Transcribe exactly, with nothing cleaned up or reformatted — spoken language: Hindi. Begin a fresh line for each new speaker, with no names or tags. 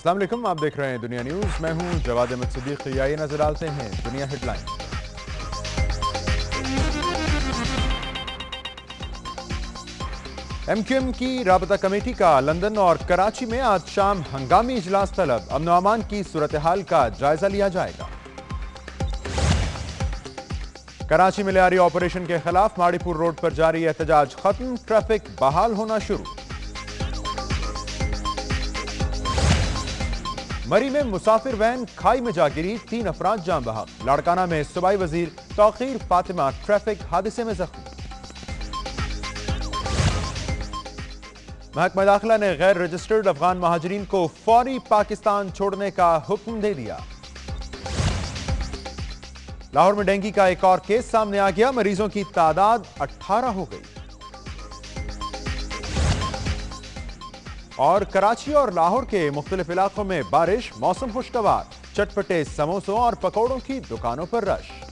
अस्सलाम वालेकुम, आप देख रहे हैं दुनिया न्यूज। मैं हूं जवाद अहमद सिद्दीक। आइए नजर डालते हैं दुनिया हेडलाइन। एम क्यू एम की राबता कमेटी का लंदन और कराची में आज शाम हंगामी इजलास तलब। अमन व अमान की सूरत हाल का जायजा लिया जाएगा। कराची में लियारी ऑपरेशन के खिलाफ माड़ीपुर रोड पर जारी एहतजाज खत्म, ट्रैफिक बहाल होना शुरू। मरी में मुसाफिर वैन खाई में जा गिरी, तीन अफराद जान बहक। लाड़काना में सूबाई वजीर तौकीर फातिमा ट्रैफिक हादसे में जख्मी। महकमा दाखिला ने गैर रजिस्टर्ड अफगान महाजरीन को फौरी पाकिस्तान छोड़ने का हुक्म दे दिया। लाहौर में डेंगू का एक और केस सामने आ गया, मरीजों की तादाद अठारह हो गई। और कराची और लाहौर के मुख्तलिफ इलाकों में बारिश, मौसम खुशगवार, चटपटे समोसों और पकौड़ों की दुकानों पर रश।